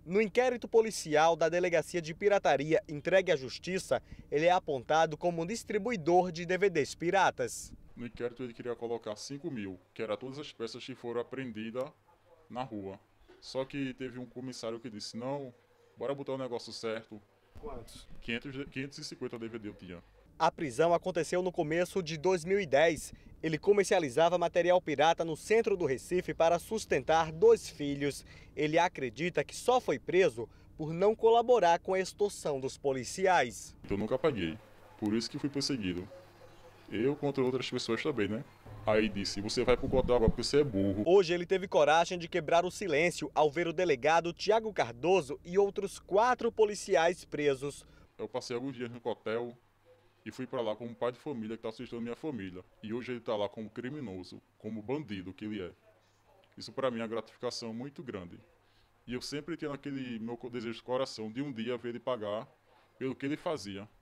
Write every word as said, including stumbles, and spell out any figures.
No inquérito policial da Delegacia de Pirataria entregue à Justiça, ele é apontado como um distribuidor de D V Ds piratas. No inquérito ele queria colocar cinco mil, que era todas as peças que foram apreendidas na rua. Só que teve um comissário que disse, não, bora botar o negócio certo. Quantos? quinhentos, quinhentos e cinquenta D V D eu tinha. A prisão aconteceu no começo de dois mil e dez. Ele comercializava material pirata no centro do Recife para sustentar dois filhos. Ele acredita que só foi preso por não colaborar com a extorsão dos policiais. Eu nunca paguei, por isso que fui perseguido. Eu contra outras pessoas também, né? Aí disse, você vai pro cota água porque você é burro. Hoje ele teve coragem de quebrar o silêncio ao ver o delegado Tiago Cardoso e outros quatro policiais presos. Eu passei alguns dias no hotel e fui para lá como pai de família que está assustando minha família. E hoje ele está lá como criminoso, como bandido que ele é. Isso para mim é uma gratificação muito grande. E eu sempre tinha aquele meu desejo de coração de um dia ver ele pagar pelo que ele fazia.